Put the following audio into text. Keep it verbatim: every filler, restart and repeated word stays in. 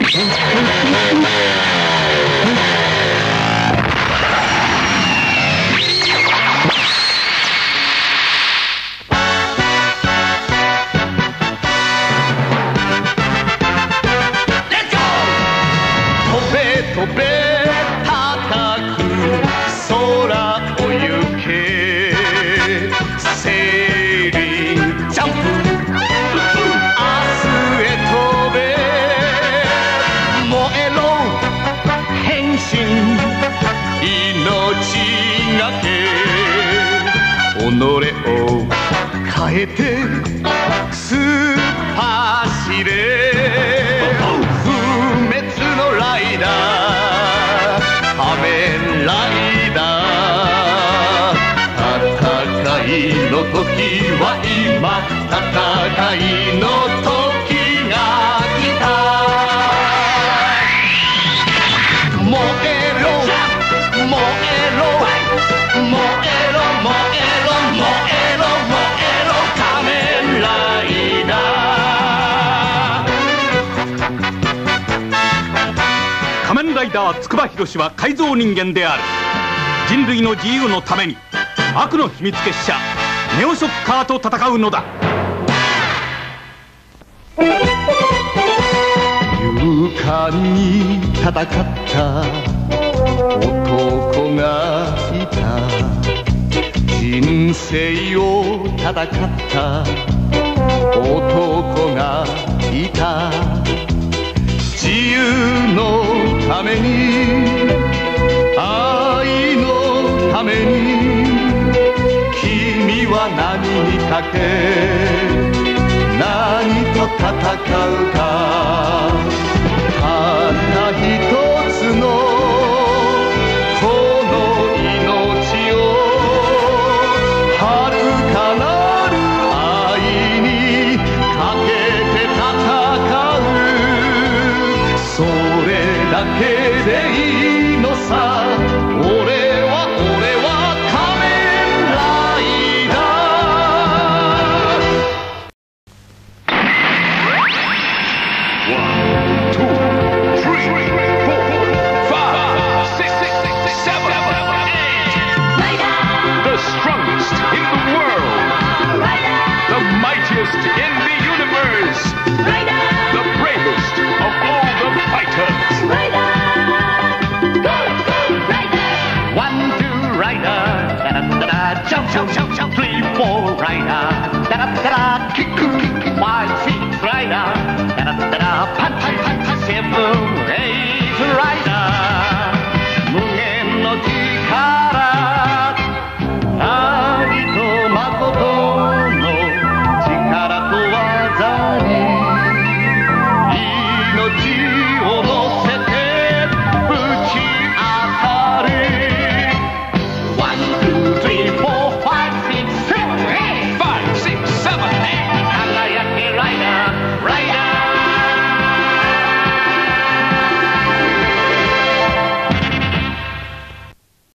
飛べ高く空を行けセーリングジャンプ明日へ飛べ燃えろ変身命がけ己を変えて突っ走れ不滅のライダー仮面ライダー戦いの時は今戦いの時が来た燃えろ燃えろ燃えろ燃えろ燃えろ燃えろ仮面ライダー仮面ライダー筑波博は改造人間である。人類の自由のために悪の秘密結社ネオショッカーと戦うのだ。 勇敢に戦った男がいた人生を戦った男がいた自由のために愛のために君は何にかけ何と戦うかたった一つのこの命を遥かなる愛にかけて戦うそれだけでいいのさ俺は俺は仮面ライダー One, two, three, four, five, six, seven, eight The strongest in the world The mightiest in the universe